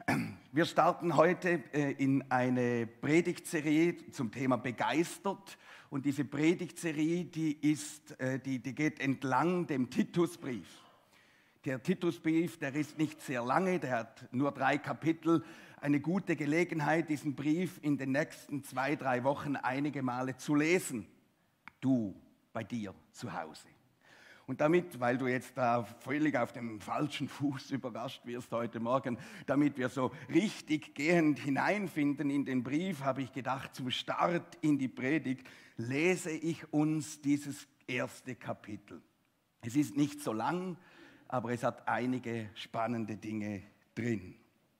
Wir starten heute in eine Predigtserie zum Thema begeistert. Und diese Predigtserie, die geht entlang dem Titusbrief. Der Titusbrief, der ist nicht sehr lange, der hat nur 3 Kapitel. Eine gute Gelegenheit, diesen Brief in den nächsten 2-3 Wochen einige Male zu lesen. Du bei dir zu Hause. Und damit, weil du jetzt da völlig auf dem falschen Fuß überrascht wirst heute Morgen, damit wir so richtig gehend hineinfinden in den Brief, habe ich gedacht, zum Start in die Predigt lese ich uns dieses erste Kapitel. Es ist nicht so lang, aber es hat einige spannende Dinge drin.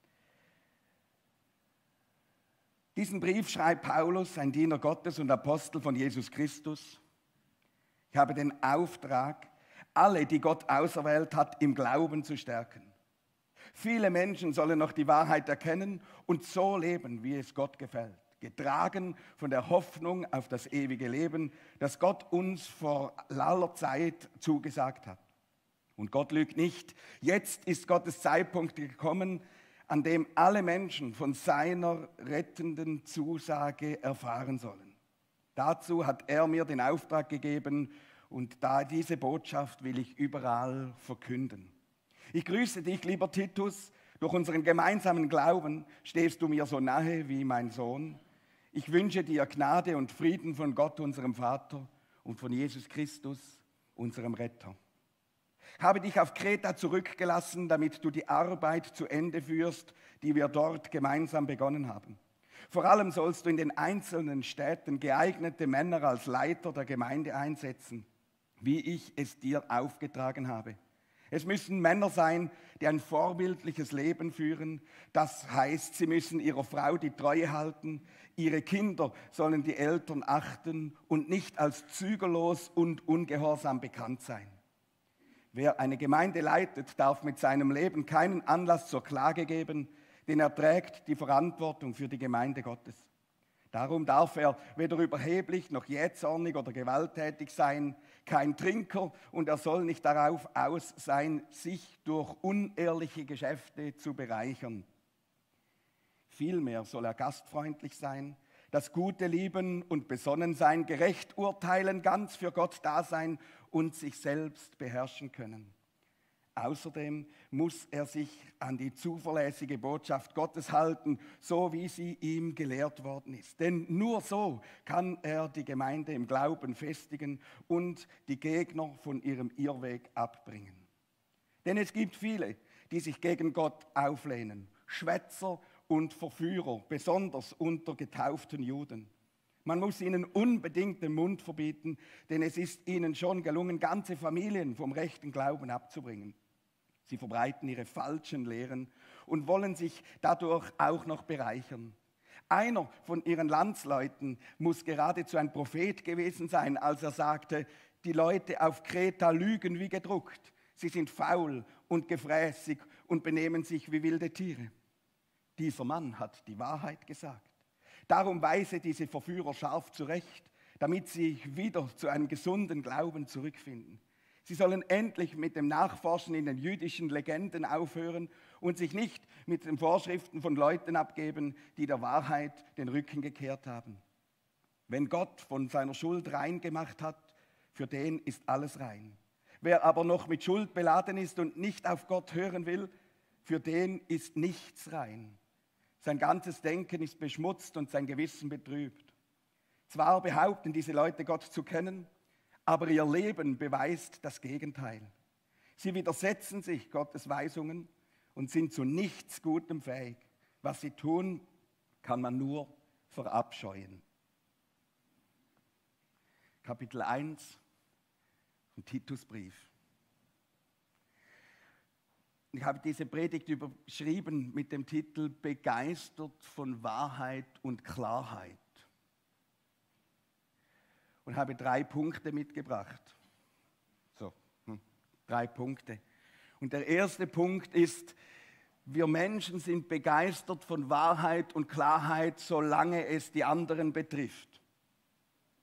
Diesen Brief schreibt Paulus, ein Diener Gottes und Apostel von Jesus Christus. Ich habe den Auftrag, alle, die Gott auserwählt hat, im Glauben zu stärken. Viele Menschen sollen noch die Wahrheit erkennen und so leben, wie es Gott gefällt. Getragen von der Hoffnung auf das ewige Leben, das Gott uns vor langer Zeit zugesagt hat. Und Gott lügt nicht. Jetzt ist Gottes Zeitpunkt gekommen, an dem alle Menschen von seiner rettenden Zusage erfahren sollen. Dazu hat er mir den Auftrag gegeben, und diese Botschaft will ich überall verkünden. Ich grüße dich, lieber Titus. Durch unseren gemeinsamen Glauben stehst du mir so nahe wie mein Sohn. Ich wünsche dir Gnade und Frieden von Gott, unserem Vater, und von Jesus Christus, unserem Retter. Ich habe dich auf Kreta zurückgelassen, damit du die Arbeit zu Ende führst, die wir dort gemeinsam begonnen haben. Vor allem sollst du in den einzelnen Städten geeignete Männer als Leiter der Gemeinde einsetzen, wie ich es dir aufgetragen habe. Es müssen Männer sein, die ein vorbildliches Leben führen. Das heißt, sie müssen ihrer Frau die Treue halten. Ihre Kinder sollen die Eltern achten und nicht als zügellos und ungehorsam bekannt sein. Wer eine Gemeinde leitet, darf mit seinem Leben keinen Anlass zur Klage geben, denn er trägt die Verantwortung für die Gemeinde Gottes. Darum darf er weder überheblich noch jähzornig oder gewalttätig sein, kein Trinker, und er soll nicht darauf aus sein, sich durch unehrliche Geschäfte zu bereichern. Vielmehr soll er gastfreundlich sein, das Gute lieben und besonnen sein, gerecht urteilen, ganz für Gott da sein und sich selbst beherrschen können. Außerdem muss er sich an die zuverlässige Botschaft Gottes halten, so wie sie ihm gelehrt worden ist. Denn nur so kann er die Gemeinde im Glauben festigen und die Gegner von ihrem Irrweg abbringen. Denn es gibt viele, die sich gegen Gott auflehnen, Schwätzer und Verführer, besonders unter getauften Juden. Man muss ihnen unbedingt den Mund verbieten, denn es ist ihnen schon gelungen, ganze Familien vom rechten Glauben abzubringen. Sie verbreiten ihre falschen Lehren und wollen sich dadurch auch noch bereichern. Einer von ihren Landsleuten muss geradezu ein Prophet gewesen sein, als er sagte, die Leute auf Kreta lügen wie gedruckt. Sie sind faul und gefräßig und benehmen sich wie wilde Tiere. Dieser Mann hat die Wahrheit gesagt. Darum weise diese Verführer scharf zurecht, damit sie wieder zu einem gesunden Glauben zurückfinden. Sie sollen endlich mit dem Nachforschen in den jüdischen Legenden aufhören und sich nicht mit den Vorschriften von Leuten abgeben, die der Wahrheit den Rücken gekehrt haben. Wenn Gott von seiner Schuld rein gemacht hat, für den ist alles rein. Wer aber noch mit Schuld beladen ist und nicht auf Gott hören will, für den ist nichts rein. Sein ganzes Denken ist beschmutzt und sein Gewissen betrübt. Zwar behaupten diese Leute, Gott zu kennen, aber ihr Leben beweist das Gegenteil. Sie widersetzen sich Gottes Weisungen und sind zu nichts Gutem fähig. Was sie tun, kann man nur verabscheuen. Kapitel 1 vom Titusbrief. Ich habe diese Predigt überschrieben mit dem Titel Begeistert von Wahrheit und Klarheit. Und habe 3 Punkte mitgebracht. 3 Punkte. Und der erste Punkt ist, wir Menschen sind begeistert von Wahrheit und Klarheit, solange es die anderen betrifft.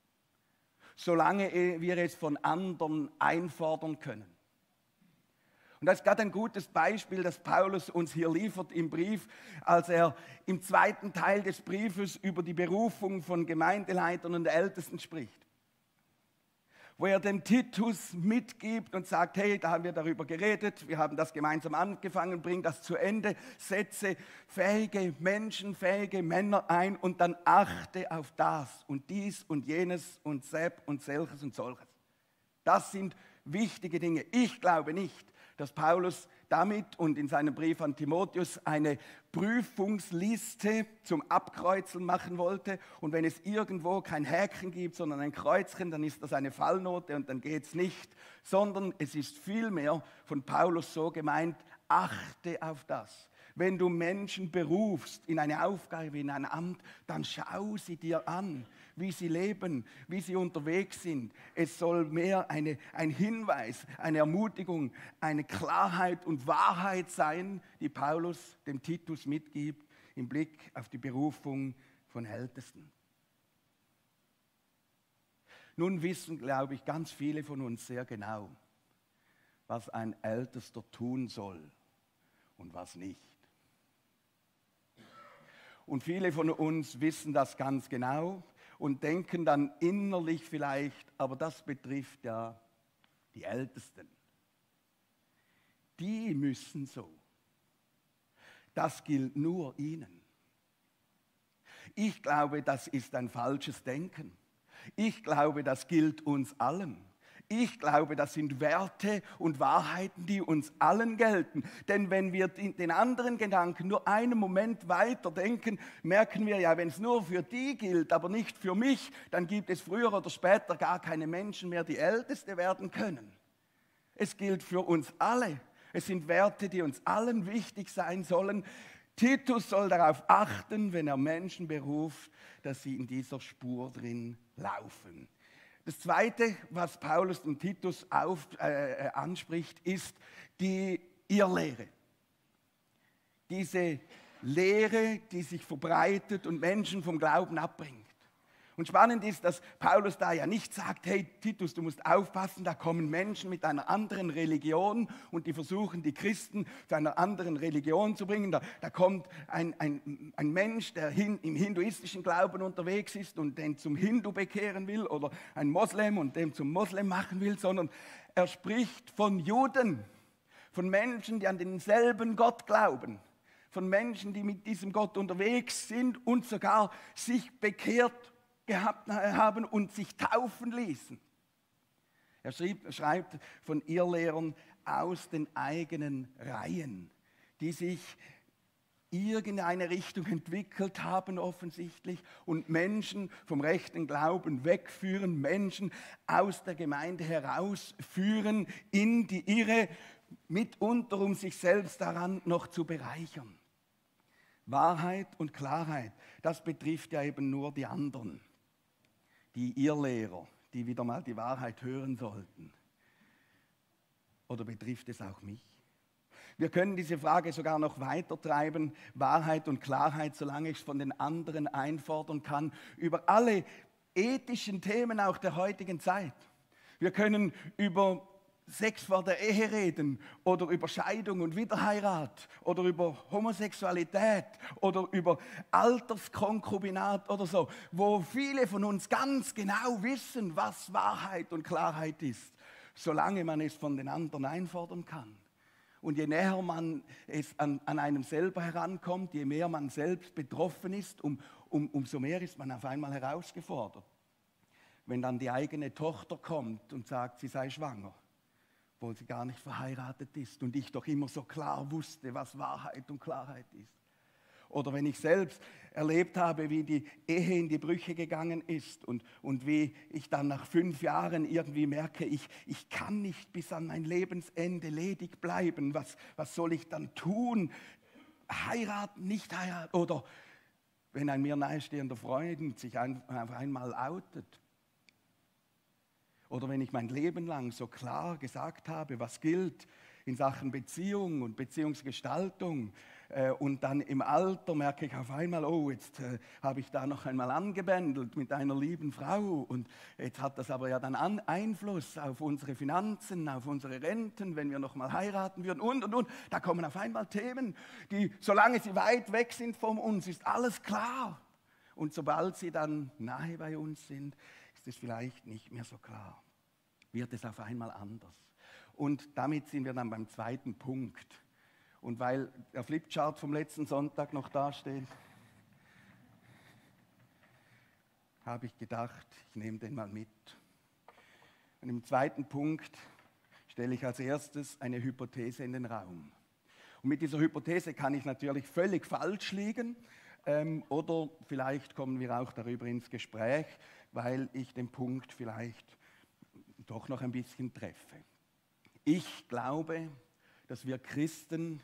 Solange wir es von anderen einfordern können. Und das ist gerade ein gutes Beispiel, das Paulus uns hier liefert im Brief, als er im zweiten Teil des Briefes über die Berufung von Gemeindeleitern und Ältesten spricht. Wo er dem Titus mitgibt und sagt, hey, da haben wir darüber geredet, wir haben das gemeinsam angefangen, bring das zu Ende, setze fähige Menschen, fähige Männer ein und dann achte auf das und dies und jenes und Sepp und solches und solches. Das sind wichtige Dinge. Ich glaube nicht, dass Paulus damit und in seinem Brief an Timotheus eine Prüfungsliste zum Abkreuzeln machen wollte. Und wenn es irgendwo kein Häkchen gibt, sondern ein Kreuzchen, dann ist das eine Fallnote und dann geht es nicht. Sondern es ist vielmehr von Paulus so gemeint, achte auf das. Wenn du Menschen berufst in eine Aufgabe, in ein Amt, dann schau sie dir an, wie sie leben, wie sie unterwegs sind. Es soll mehr ein Hinweis, eine Ermutigung, eine Klarheit und Wahrheit sein, die Paulus dem Titus mitgibt im Blick auf die Berufung von Ältesten. Nun wissen, glaube ich, ganz viele von uns sehr genau, was ein Ältester tun soll und was nicht. Und viele von uns wissen das ganz genau und denken dann innerlich vielleicht, aber das betrifft ja die Ältesten. Die müssen so. Das gilt nur ihnen. Ich glaube, das ist ein falsches Denken. Ich glaube, das gilt uns allen. Ich glaube, das sind Werte und Wahrheiten, die uns allen gelten. Denn wenn wir den anderen Gedanken nur einen Moment weiter denken, merken wir ja, wenn es nur für die gilt, aber nicht für mich, dann gibt es früher oder später gar keine Menschen mehr, die Älteste werden können. Es gilt für uns alle. Es sind Werte, die uns allen wichtig sein sollen. Titus soll darauf achten, wenn er Menschen beruft, dass sie in dieser Spur drin laufen. Das Zweite, was Paulus und Titus anspricht, ist die Irrlehre. Diese Lehre, die sich verbreitet und Menschen vom Glauben abbringt. Und spannend ist, dass Paulus da ja nicht sagt, hey Titus, du musst aufpassen, da kommen Menschen mit einer anderen Religion und die versuchen, die Christen zu einer anderen Religion zu bringen. Da kommt ein Mensch, der im hinduistischen Glauben unterwegs ist und den zum Hindu bekehren will oder ein Moslem und den zum Moslem machen will, sondern er spricht von Juden, von Menschen, die an denselben Gott glauben, von Menschen, die mit diesem Gott unterwegs sind und sogar sich bekehrt gehabt haben und sich taufen ließen. Er schreibt von Irrlehrern aus den eigenen Reihen, die sich irgendeine Richtung entwickelt haben offensichtlich und Menschen vom rechten Glauben wegführen, Menschen aus der Gemeinde herausführen in die Irre, mitunter um sich selbst daran noch zu bereichern. Wahrheit und Klarheit, das betrifft ja eben nur die anderen. Die Irrlehrer, die wieder mal die Wahrheit hören sollten. Oder betrifft es auch mich? Wir können diese Frage sogar noch weiter treiben, Wahrheit und Klarheit, solange ich es von den anderen einfordern kann, über alle ethischen Themen auch der heutigen Zeit. Wir können über Sex vor der Ehe reden oder über Scheidung und Wiederheirat oder über Homosexualität oder über Alterskonkubinat oder so, wo viele von uns ganz genau wissen, was Wahrheit und Klarheit ist, solange man es von den anderen einfordern kann. Und je näher man es an einem selber herankommt, je mehr man selbst betroffen ist, umso mehr ist man auf einmal herausgefordert. Wenn dann die eigene Tochter kommt und sagt, sie sei schwanger, obwohl sie gar nicht verheiratet ist und ich doch immer so klar wusste, was Wahrheit und Klarheit ist. Oder wenn ich selbst erlebt habe, wie die Ehe in die Brüche gegangen ist und wie ich dann nach 5 Jahren irgendwie merke, ich kann nicht bis an mein Lebensende ledig bleiben. Was soll ich dann tun? Heiraten, nicht heiraten? Oder wenn ein mir nahestehender Freund sich auf einmal outet. Oder wenn ich mein Leben lang so klar gesagt habe, was gilt in Sachen Beziehung und Beziehungsgestaltung, Und dann im Alter merke ich auf einmal, oh, jetzt habe ich da noch einmal angebändelt mit einer lieben Frau. Und jetzt hat das aber ja dann Einfluss auf unsere Finanzen, auf unsere Renten, wenn wir noch mal heiraten würden und. Da kommen auf einmal Themen, die, solange sie weit weg sind von uns, ist alles klar. Und sobald sie dann nahe bei uns sind, ist es vielleicht nicht mehr so klar. Wird es auf einmal anders. Und damit sind wir dann beim zweiten Punkt. Und weil der Flipchart vom letzten Sonntag noch dasteht, habe ich gedacht, ich nehme den mal mit. Und im zweiten Punkt stelle ich als erstes eine Hypothese in den Raum. Und mit dieser Hypothese kann ich natürlich völlig falsch liegen oder vielleicht kommen wir auch darüber ins Gespräch, weil ich den Punkt vielleicht doch noch ein bisschen treffe. Ich glaube, dass wir Christen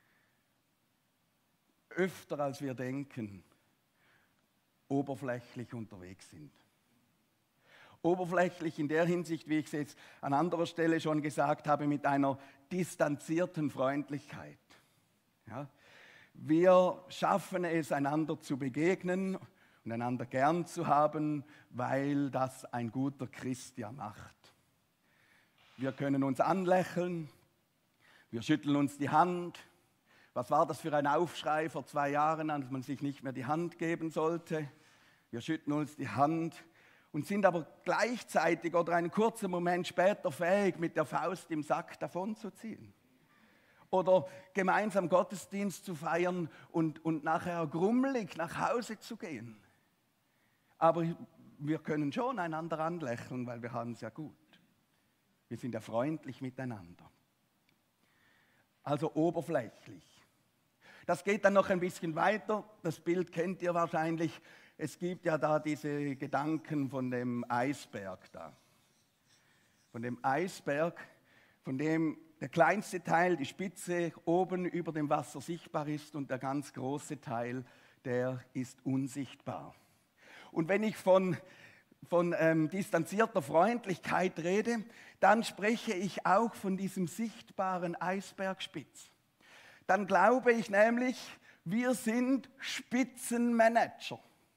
öfter als wir denken, oberflächlich unterwegs sind. Oberflächlich in der Hinsicht, wie ich es jetzt an anderer Stelle schon gesagt habe, mit einer distanzierten Freundlichkeit. Ja? Wir schaffen es, einander zu begegnen und einander gern zu haben, weil das ein guter Christ ja macht. Wir können uns anlächeln, wir schütteln uns die Hand. Was war das für ein Aufschrei vor 2 Jahren, als man sich nicht mehr die Hand geben sollte? Wir schütteln uns die Hand und sind aber gleichzeitig oder einen kurzen Moment später fähig, mit der Faust im Sack davonzuziehen. Oder gemeinsam Gottesdienst zu feiern und nachher grummelig nach Hause zu gehen. Aber wir können schon einander anlächeln, weil wir haben es ja gut. Wir sind ja freundlich miteinander. Also oberflächlich. Das geht dann noch ein bisschen weiter. Das Bild kennt ihr wahrscheinlich. Es gibt ja da diese Gedanken von dem Eisberg da. Von dem Eisberg, von dem der kleinste Teil, die Spitze, oben über dem Wasser sichtbar ist und der ganz große Teil, der ist unsichtbar. Und wenn ich von distanzierter Freundlichkeit rede, dann spreche ich auch von diesem sichtbaren Eisbergspitz. Dann glaube ich nämlich, wir sind Spitzenmanager.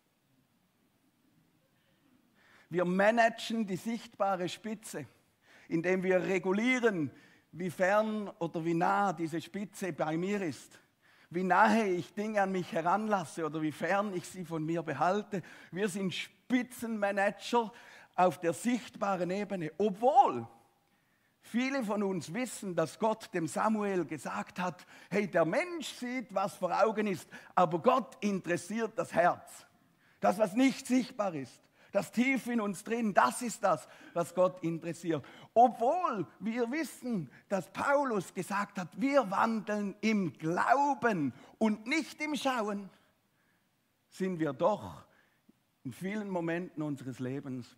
Wir managen die sichtbare Spitze, indem wir regulieren, wie fern oder wie nah diese Spitze bei mir ist. Wie nahe ich Dinge an mich heranlasse oder wie fern ich sie von mir behalte. Wir sind Spitzenmanager auf der sichtbaren Ebene, obwohl viele von uns wissen, dass Gott dem Samuel gesagt hat, hey, der Mensch sieht, was vor Augen ist, aber Gott interessiert das Herz. Das, was nicht sichtbar ist, das tief in uns drin, das ist das, was Gott interessiert. Obwohl wir wissen, dass Paulus gesagt hat, wir wandeln im Glauben und nicht im Schauen, sind wir doch in vielen Momenten unseres Lebens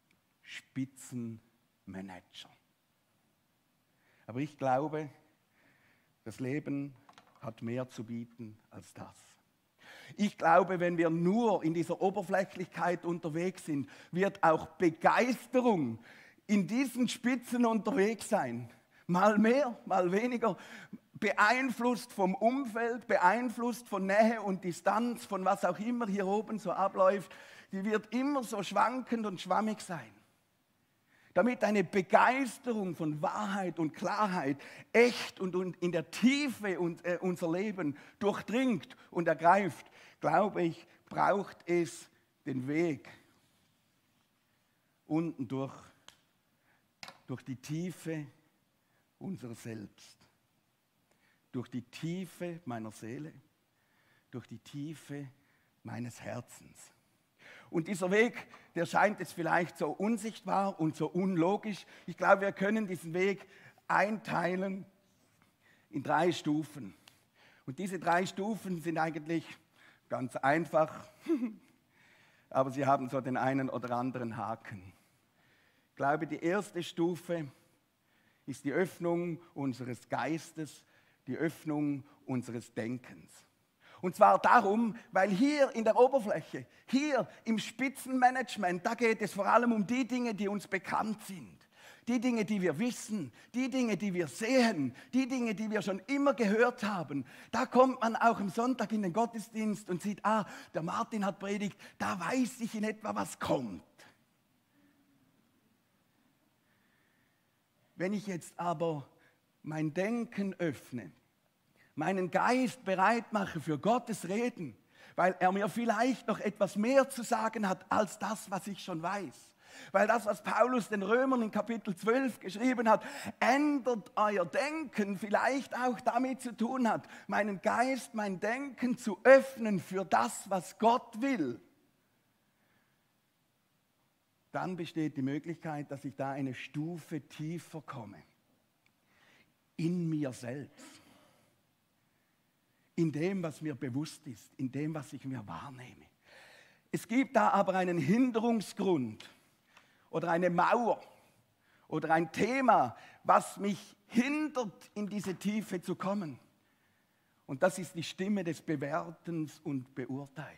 Spitzenmanager. Aber ich glaube, das Leben hat mehr zu bieten als das. Ich glaube, wenn wir nur in dieser Oberflächlichkeit unterwegs sind, wird auch Begeisterung in diesen Spitzen unterwegs sein. Mal mehr, mal weniger, beeinflusst vom Umfeld, beeinflusst von Nähe und Distanz, von was auch immer hier oben so abläuft. Die wird immer so schwankend und schwammig sein. Damit eine Begeisterung von Wahrheit und Klarheit echt und in der Tiefe unser Leben durchdringt und ergreift, glaube ich, braucht es den Weg unten durch die Tiefe unserer Selbst, durch die Tiefe meiner Seele, durch die Tiefe meines Herzens. Und dieser Weg, der scheint jetzt vielleicht so unsichtbar und so unlogisch. Ich glaube, wir können diesen Weg einteilen in 3 Stufen. Und diese 3 Stufen sind eigentlich ganz einfach, aber sie haben so den einen oder anderen Haken. Ich glaube, die erste Stufe ist die Öffnung unseres Geistes, die Öffnung unseres Denkens. Und zwar darum, weil hier in der Oberfläche, hier im Spitzenmanagement, da geht es vor allem um die Dinge, die uns bekannt sind. die Dinge, die wir wissen, die Dinge, die wir sehen, die Dinge, die wir schon immer gehört haben. Da kommt man auch am Sonntag in den Gottesdienst und sieht, der Martin hat predigt, da weiß ich in etwa, was kommt. Wenn ich jetzt aber mein Denken öffne, meinen Geist bereit mache für Gottes Reden, weil er mir vielleicht noch etwas mehr zu sagen hat als das, was ich schon weiß. Weil das, was Paulus den Römern in Kapitel 12 geschrieben hat, ändert euer Denken, vielleicht auch damit zu tun hat, meinen Geist, mein Denken zu öffnen für das, was Gott will. Dann besteht die Möglichkeit, dass ich da eine Stufe tiefer komme. In mir selbst. In dem, was mir bewusst ist, in dem, was ich mir wahrnehme. Es gibt da aber einen Hinderungsgrund oder eine Mauer oder ein Thema, was mich hindert, in diese Tiefe zu kommen. Und das ist die Stimme des Bewertens und Beurteilens.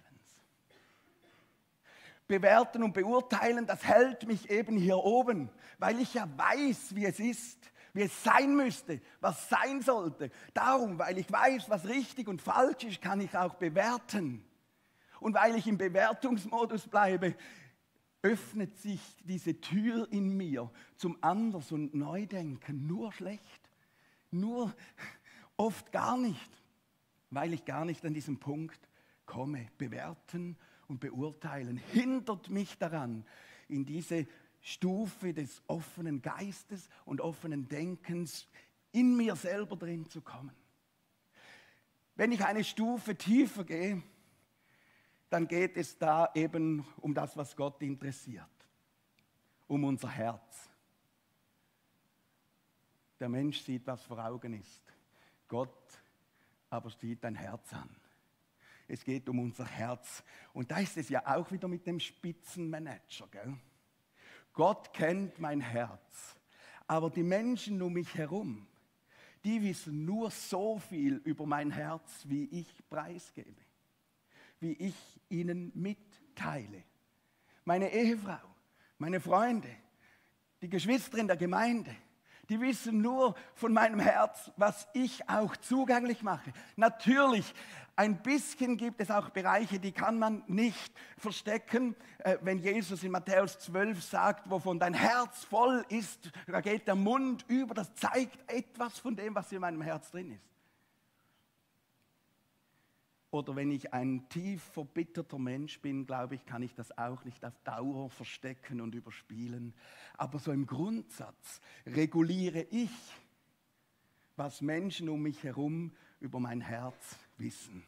Bewerten und beurteilen, das hält mich eben hier oben, weil ich ja weiß, wie es ist, wie es sein müsste, was sein sollte. Darum, weil ich weiß, was richtig und falsch ist, kann ich auch bewerten. Und weil ich im Bewertungsmodus bleibe, öffnet sich diese Tür in mir zum Anders- und Neudenken. Nur schlecht, nur oft gar nicht, weil ich gar nicht an diesen Punkt komme. Bewerten und beurteilen hindert mich daran, in diese Stufe des offenen Geistes und offenen Denkens in mir selber drin zu kommen. Wenn ich eine Stufe tiefer gehe, dann geht es da eben um das, was Gott interessiert, um unser Herz. Der Mensch sieht, was vor Augen ist. Gott aber sieht dein Herz an. Es geht um unser Herz. Und da ist es ja auch wieder mit dem Spitzenmanager, gell? Gott kennt mein Herz, aber die Menschen um mich herum, die wissen nur so viel über mein Herz, wie ich preisgebe, wie ich ihnen mitteile. Meine Ehefrau, meine Freunde, die Geschwister in der Gemeinde, die wissen nur von meinem Herz, was ich auch zugänglich mache. Natürlich, ein bisschen gibt es auch Bereiche, die kann man nicht verstecken. Wenn Jesus in Matthäus 12 sagt, wovon dein Herz voll ist, da geht der Mund über, das zeigt etwas von dem, was in meinem Herz drin ist. Oder wenn ich ein tief verbitterter Mensch bin, glaube ich, kann ich das auch nicht auf Dauer verstecken und überspielen. Aber so im Grundsatz reguliere ich, was Menschen um mich herum über mein Herz wissen.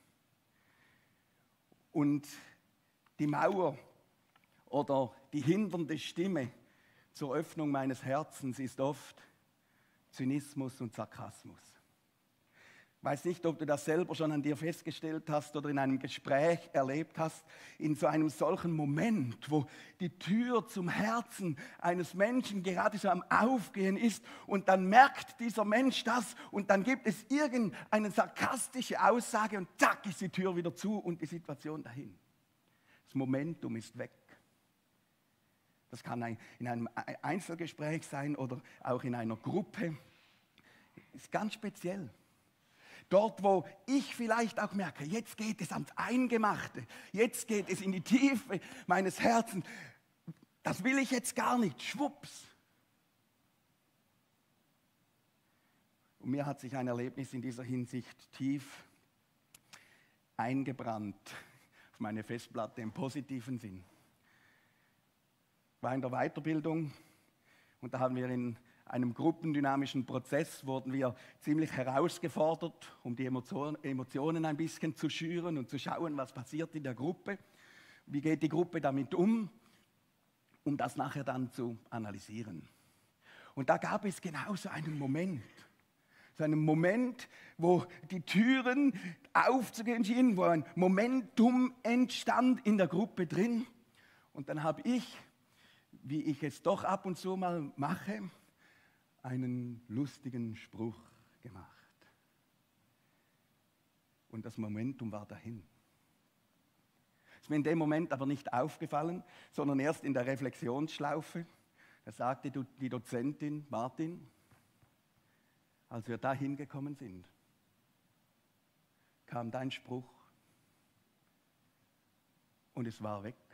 Und die Mauer oder die hindernde Stimme zur Öffnung meines Herzens ist oft Zynismus und Sarkasmus. Ich weiß nicht, ob du das selber schon an dir festgestellt hast oder in einem Gespräch erlebt hast, in so einem solchen Moment, wo die Tür zum Herzen eines Menschen gerade so am Aufgehen ist und dann merkt dieser Mensch das und dann gibt es irgendeine sarkastische Aussage und zack ist die Tür wieder zu und die Situation dahin. Das Momentum ist weg. Das kann in einem Einzelgespräch sein oder auch in einer Gruppe. Das ist ganz speziell. Dort, wo ich vielleicht auch merke, jetzt geht es ans Eingemachte, jetzt geht es in die Tiefe meines Herzens, das will ich jetzt gar nicht, schwupps. Und mir hat sich ein Erlebnis in dieser Hinsicht tief eingebrannt auf meine Festplatte im positiven Sinn. Ich war in der Weiterbildung und da haben wir in einem gruppendynamischen Prozess wurden wir ziemlich herausgefordert, um die Emotionen ein bisschen zu schüren und zu schauen, was passiert in der Gruppe, wie geht die Gruppe damit um das nachher dann zu analysieren. Und da gab es genau so einen Moment, wo die Türen aufzugehen schienen, wo ein Momentum entstand in der Gruppe drin. Und dann habe ich, wie ich es doch ab und zu mal mache, einen lustigen Spruch gemacht. Und das Momentum war dahin. Ist mir in dem Moment aber nicht aufgefallen, sondern erst in der Reflexionsschlaufe. Da sagte die Dozentin, Martin, als wir da hingekommen sind, kam dein Spruch und es war weg.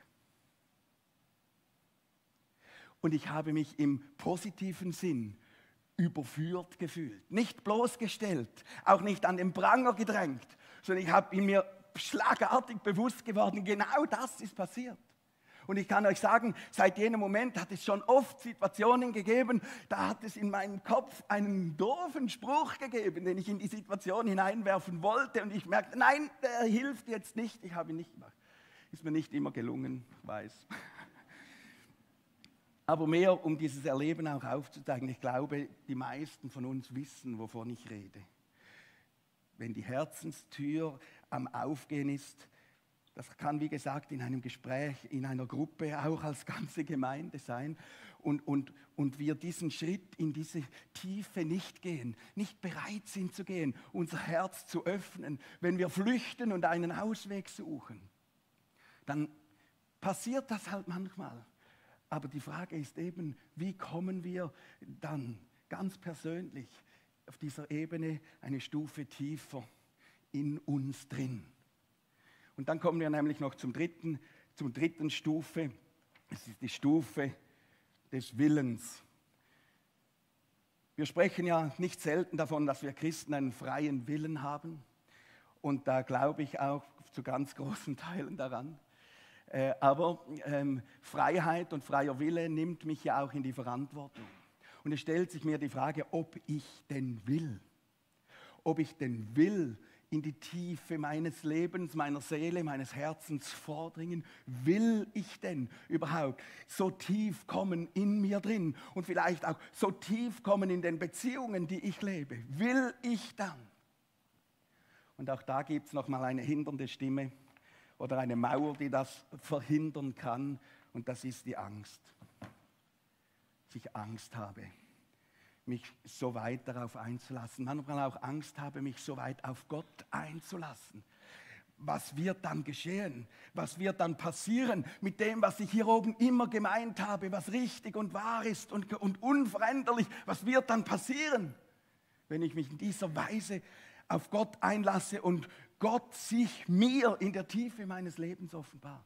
Und ich habe mich im positiven Sinn überführt gefühlt. Nicht bloßgestellt, auch nicht an den Pranger gedrängt, sondern ich habe mir schlagartig bewusst geworden, genau das ist passiert. Und ich kann euch sagen, seit jenem Moment hat es schon oft Situationen gegeben, da hat es in meinem Kopf einen doofen Spruch gegeben, den ich in die Situation hineinwerfen wollte und ich merkte, nein, der hilft jetzt nicht, ich habe ihn nicht gemacht. Ist mir nicht immer gelungen, weiß. Aber mehr, um dieses Erleben auch aufzuzeigen, ich glaube, die meisten von uns wissen, wovon ich rede. Wenn die Herzenstür am Aufgehen ist, das kann, wie gesagt, in einem Gespräch, in einer Gruppe, auch als ganze Gemeinde sein. Und wir diesen Schritt in diese Tiefe nicht gehen, nicht bereit sind zu gehen, unser Herz zu öffnen. Wenn wir flüchten und einen Ausweg suchen, dann passiert das halt manchmal. Aber die Frage ist eben, wie kommen wir dann ganz persönlich auf dieser Ebene eine Stufe tiefer in uns drin? Und dann kommen wir nämlich noch zur dritten Stufe. Es ist die Stufe des Willens. Wir sprechen ja nicht selten davon, dass wir Christen einen freien Willen haben. Und da glaube ich auch zu ganz großen Teilen daran. Aber Freiheit und freier Wille nimmt mich ja auch in die Verantwortung. Und es stellt sich mir die Frage, ob ich denn will. Ob ich denn will, in die Tiefe meines Lebens, meiner Seele, meines Herzens vordringen? Will ich denn überhaupt so tief kommen in mir drin und vielleicht auch so tief kommen in den Beziehungen, die ich lebe? Will ich dann? Und auch da gibt es nochmal eine hindernde Stimme oder eine Mauer, die das verhindern kann, und das ist die Angst. Dass ich Angst habe, mich so weit darauf einzulassen, manchmal auch Angst habe, mich so weit auf Gott einzulassen. Was wird dann geschehen? Was wird dann passieren mit dem, was ich hier oben immer gemeint habe, was richtig und wahr ist und unveränderlich? Was wird dann passieren, wenn ich mich in dieser Weise auf Gott einlasse und Gott sich mir in der Tiefe meines Lebens offenbart?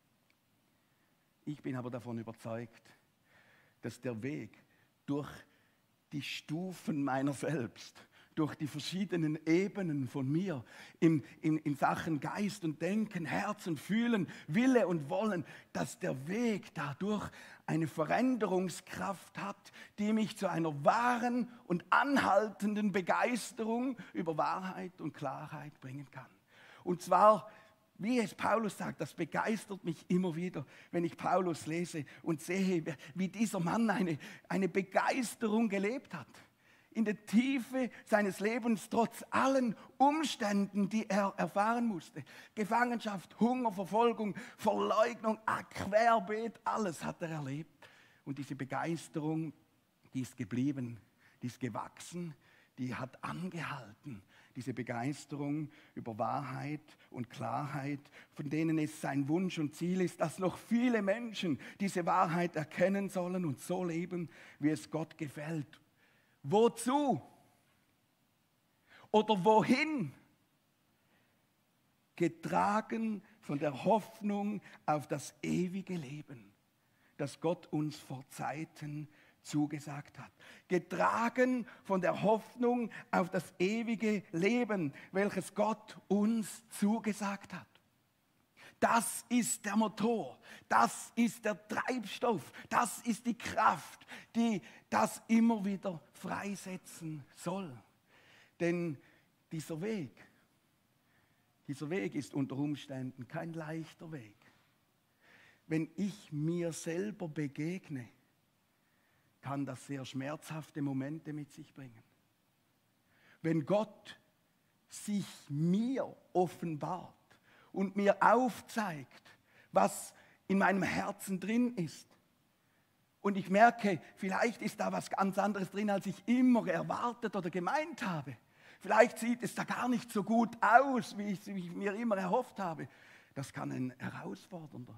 Ich bin aber davon überzeugt, dass der Weg durch die Stufen meiner selbst, durch die verschiedenen Ebenen von mir in Sachen Geist und Denken, Herz und Fühlen, Wille und Wollen, dass der Weg dadurch eine Veränderungskraft hat, die mich zu einer wahren und anhaltenden Begeisterung über Wahrheit und Klarheit bringen kann. Und zwar, wie es Paulus sagt, das begeistert mich immer wieder, wenn ich Paulus lese und sehe, wie dieser Mann eine Begeisterung gelebt hat. In der Tiefe seines Lebens, trotz allen Umständen, die er erfahren musste. Gefangenschaft, Hunger, Verfolgung, Verleugnung, querbeet, alles hat er erlebt. Und diese Begeisterung, die ist geblieben, die ist gewachsen, die hat angehalten. Diese Begeisterung über Wahrheit und Klarheit, von denen es sein Wunsch und Ziel ist, dass noch viele Menschen diese Wahrheit erkennen sollen und so leben, wie es Gott gefällt. Wozu? Oder wohin? Getragen von der Hoffnung auf das ewige Leben, das Gott uns vor Zeiten zugesagt hat. Getragen von der Hoffnung auf das ewige Leben, welches Gott uns zugesagt hat. Das ist der Motor, das ist der Treibstoff, das ist die Kraft, die das immer wieder freisetzen soll. Denn dieser Weg ist unter Umständen kein leichter Weg. Wenn ich mir selber begegne, kann das sehr schmerzhafte Momente mit sich bringen. Wenn Gott sich mir offenbart und mir aufzeigt, was in meinem Herzen drin ist, und ich merke, vielleicht ist da was ganz anderes drin, als ich immer erwartet oder gemeint habe. Vielleicht sieht es da gar nicht so gut aus, wie ich mir immer erhofft habe. Das kann ein herausfordernder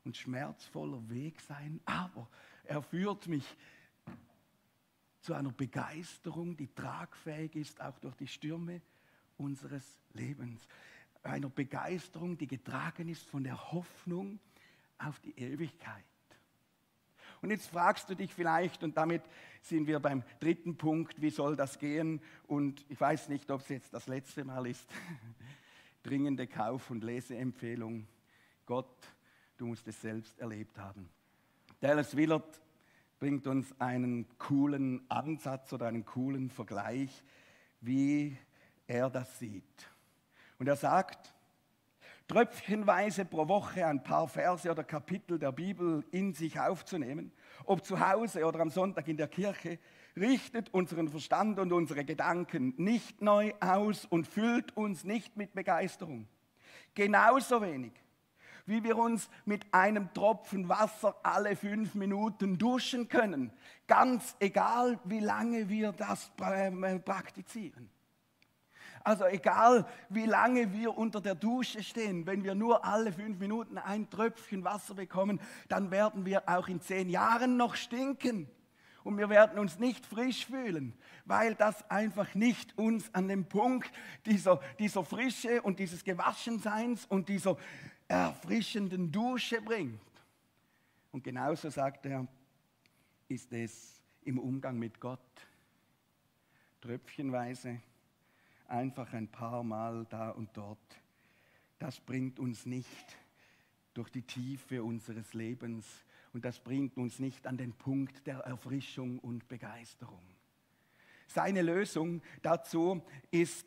und schmerzvoller Weg sein, aber er führt mich zu einer Begeisterung, die tragfähig ist, auch durch die Stürme unseres Lebens. Einer Begeisterung, die getragen ist von der Hoffnung auf die Ewigkeit. Und jetzt fragst du dich vielleicht, und damit sind wir beim dritten Punkt, wie soll das gehen? Und ich weiß nicht, ob es jetzt das letzte Mal ist. Dringende Kauf- und Leseempfehlung. Gott, du musst es selbst erlebt haben. Dallas Willard bringt uns einen coolen Ansatz oder einen coolen Vergleich, wie er das sieht. Und er sagt, tröpfchenweise pro Woche ein paar Verse oder Kapitel der Bibel in sich aufzunehmen, ob zu Hause oder am Sonntag in der Kirche, richtet unseren Verstand und unsere Gedanken nicht neu aus und füllt uns nicht mit Begeisterung. Genauso wenig, wie wir uns mit einem Tropfen Wasser alle 5 Minuten duschen können, ganz egal, wie lange wir das praktizieren. Also egal, wie lange wir unter der Dusche stehen, wenn wir nur alle 5 Minuten ein Tröpfchen Wasser bekommen, dann werden wir auch in 10 Jahren noch stinken. Und wir werden uns nicht frisch fühlen, weil das einfach nicht uns an den Punkt dieser Frische und dieses Gewaschenseins und dieser erfrischenden Dusche bringt. Und genauso, sagt er, ist es im Umgang mit Gott. Tröpfchenweise, einfach ein paar Mal da und dort. Das bringt uns nicht durch die Tiefe unseres Lebens und das bringt uns nicht an den Punkt der Erfrischung und Begeisterung. Seine Lösung dazu ist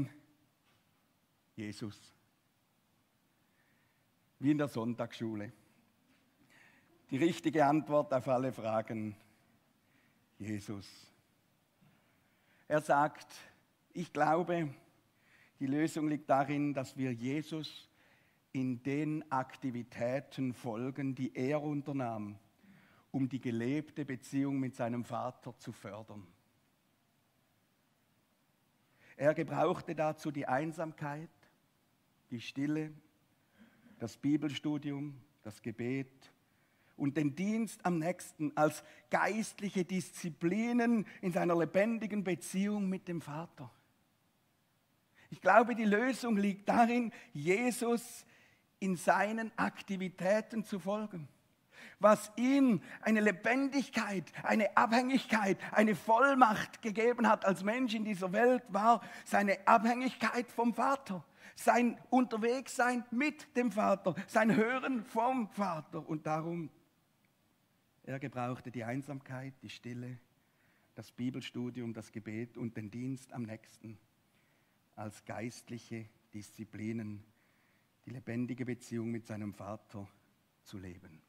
Jesus. Wie in der Sonntagsschule. Die richtige Antwort auf alle Fragen: Jesus. Er sagt, ich glaube, die Lösung liegt darin, dass wir Jesus in den Aktivitäten folgen, die er unternahm, um die gelebte Beziehung mit seinem Vater zu fördern. Er gebrauchte dazu die Einsamkeit, die Stille, das Bibelstudium, das Gebet und den Dienst am Nächsten als geistliche Disziplinen in seiner lebendigen Beziehung mit dem Vater. Ich glaube, die Lösung liegt darin, Jesus in seinen Aktivitäten zu folgen. Was ihm eine Lebendigkeit, eine Abhängigkeit, eine Vollmacht gegeben hat als Mensch in dieser Welt, war seine Abhängigkeit vom Vater. Sein Unterwegssein mit dem Vater, sein Hören vom Vater. Und darum, er gebrauchte die Einsamkeit, die Stille, das Bibelstudium, das Gebet und den Dienst am Nächsten als geistliche Disziplinen, die lebendige Beziehung mit seinem Vater zu leben.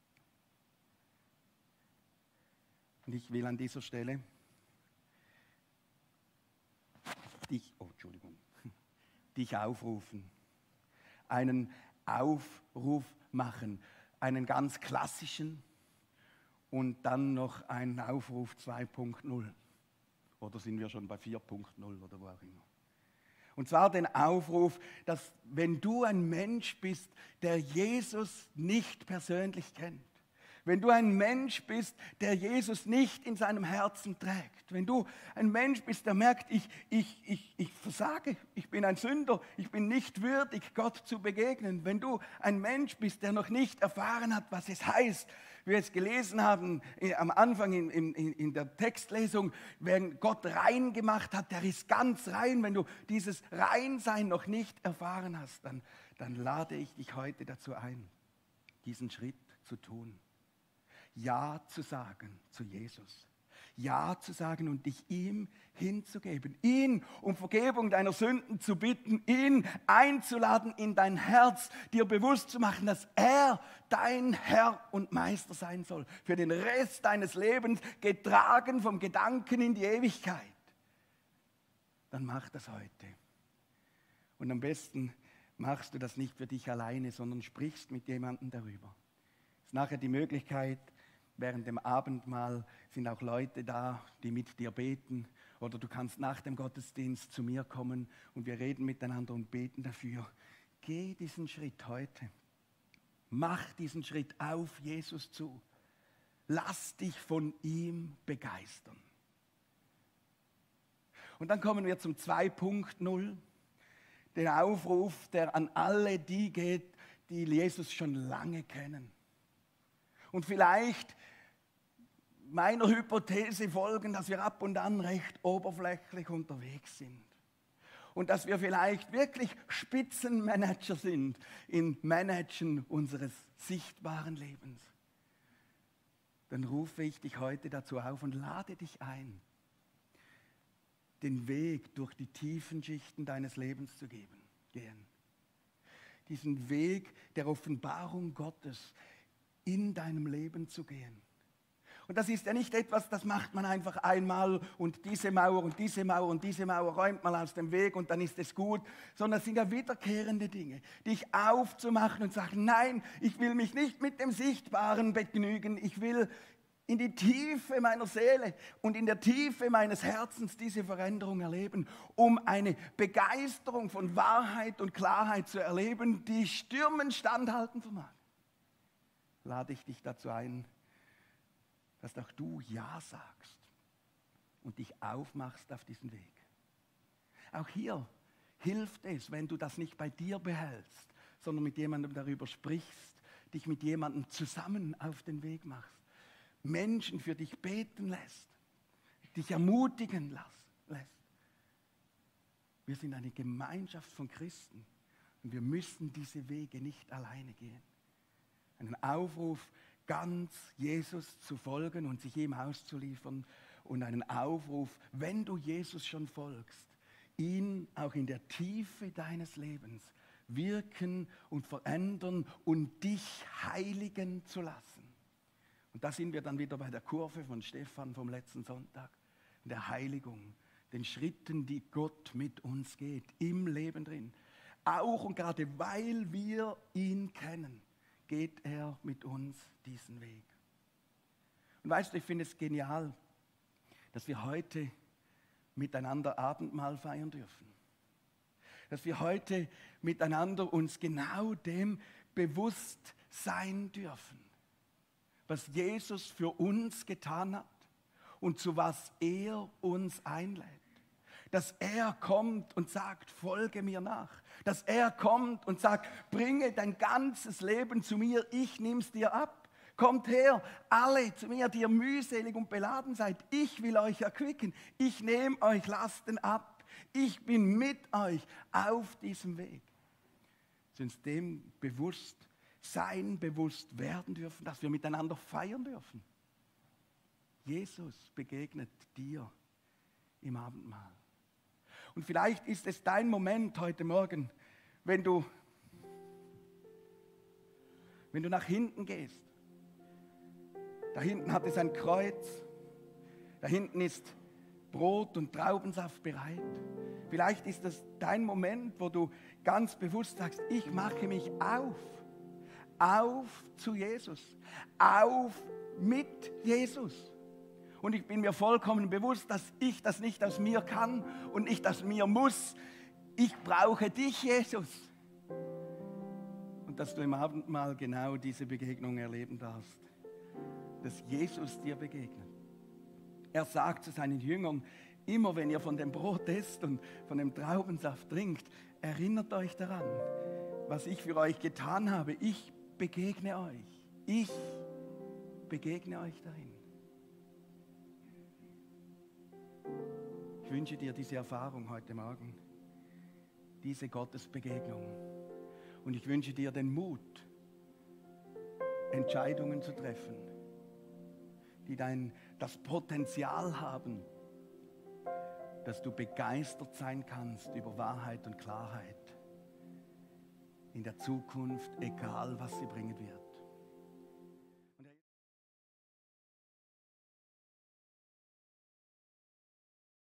Und ich will an dieser Stelle dich aufrufen, einen Aufruf machen, einen ganz klassischen und dann noch einen Aufruf 2.0. Oder sind wir schon bei 4.0 oder wo auch immer. Und zwar den Aufruf, dass wenn du ein Mensch bist, der Jesus nicht persönlich kennt, wenn du ein Mensch bist, der Jesus nicht in seinem Herzen trägt, wenn du ein Mensch bist, der merkt, ich versage, ich bin ein Sünder, ich bin nicht würdig, Gott zu begegnen, wenn du ein Mensch bist, der noch nicht erfahren hat, was es heißt, wie wir es gelesen haben am Anfang in der Textlesung, wenn Gott rein gemacht hat, der ist ganz rein. Wenn du dieses Reinsein noch nicht erfahren hast, dann lade ich dich heute dazu ein, diesen Schritt zu tun. Ja zu sagen zu Jesus. Ja zu sagen und dich ihm hinzugeben. Ihn um Vergebung deiner Sünden zu bitten. Ihn einzuladen in dein Herz. Dir bewusst zu machen, dass er dein Herr und Meister sein soll. Für den Rest deines Lebens getragen vom Gedanken in die Ewigkeit. Dann mach das heute. Und am besten machst du das nicht für dich alleine, sondern sprichst mit jemandem darüber. Es ist nachher die Möglichkeit, während dem Abendmahl sind auch Leute da, die mit dir beten. Oder du kannst nach dem Gottesdienst zu mir kommen und wir reden miteinander und beten dafür. Geh diesen Schritt heute. Mach diesen Schritt auf Jesus zu. Lass dich von ihm begeistern. Und dann kommen wir zum 2.0, den Aufruf, der an alle die geht, die Jesus schon lange kennen. Und vielleicht meiner Hypothese folgen, dass wir ab und an recht oberflächlich unterwegs sind. Und dass wir vielleicht wirklich Spitzenmanager sind im Managen unseres sichtbaren Lebens. Dann rufe ich dich heute dazu auf und lade dich ein, den Weg durch die tiefen Schichten deines Lebens zu gehen. Diesen Weg der Offenbarung Gottes in deinem Leben zu gehen. Und das ist ja nicht etwas, das macht man einfach einmal und diese Mauer und diese Mauer und diese Mauer räumt man aus dem Weg und dann ist es gut, sondern es sind ja wiederkehrende Dinge, dich aufzumachen und sagen, nein, ich will mich nicht mit dem Sichtbaren begnügen, ich will in die Tiefe meiner Seele und in der Tiefe meines Herzens diese Veränderung erleben, um eine Begeisterung von Wahrheit und Klarheit zu erleben, die Stürmen standhalten vermag. Lade ich dich dazu ein, dass auch du Ja sagst und dich aufmachst auf diesen Weg. Auch hier hilft es, wenn du das nicht bei dir behältst, sondern mit jemandem darüber sprichst, dich mit jemandem zusammen auf den Weg machst, Menschen für dich beten lässt, dich ermutigen lässt. Wir sind eine Gemeinschaft von Christen und wir müssen diese Wege nicht alleine gehen. Einen Aufruf, ganz Jesus zu folgen und sich ihm auszuliefern und einen Aufruf, wenn du Jesus schon folgst, ihn auch in der Tiefe deines Lebens wirken und verändern und dich heiligen zu lassen. Und da sind wir dann wieder bei der Kurve von Stefan vom letzten Sonntag, der Heiligung, den Schritten, die Gott mit uns geht, im Leben drin. Auch und gerade weil wir ihn kennen, geht er mit uns diesen Weg. Und weißt du, ich finde es genial, dass wir heute miteinander Abendmahl feiern dürfen. Dass wir heute miteinander uns genau dem bewusst sein dürfen, was Jesus für uns getan hat und zu was er uns einlädt. Dass er kommt und sagt, folge mir nach. Dass er kommt und sagt, bringe dein ganzes Leben zu mir, ich nehm's dir ab. Kommt her, alle zu mir, die ihr mühselig und beladen seid. Ich will euch erquicken. Ich nehme euch Lasten ab. Ich bin mit euch auf diesem Weg. Dass wir uns dem bewusst sein, bewusst werden dürfen, dass wir miteinander feiern dürfen. Jesus begegnet dir im Abendmahl. Und vielleicht ist es dein Moment heute Morgen, wenn du nach hinten gehst. Da hinten hat es ein Kreuz. Da hinten ist Brot und Traubensaft bereit. Vielleicht ist das dein Moment, wo du ganz bewusst sagst, ich mache mich auf zu Jesus, auf mit Jesus. Und ich bin mir vollkommen bewusst, dass ich das nicht aus mir kann und nicht aus mir muss. Ich brauche dich, Jesus. Und dass du im Abendmahl genau diese Begegnung erleben darfst. Dass Jesus dir begegnet. Er sagt zu seinen Jüngern, immer wenn ihr von dem Brot esst und von dem Traubensaft trinkt, erinnert euch daran, was ich für euch getan habe. Ich begegne euch. Ich begegne euch darin. Ich wünsche dir diese Erfahrung heute Morgen, diese Gottesbegegnung. Und ich wünsche dir den Mut, Entscheidungen zu treffen, die das Potenzial haben, dass du begeistert sein kannst über Wahrheit und Klarheit in der Zukunft, egal was sie bringen wird.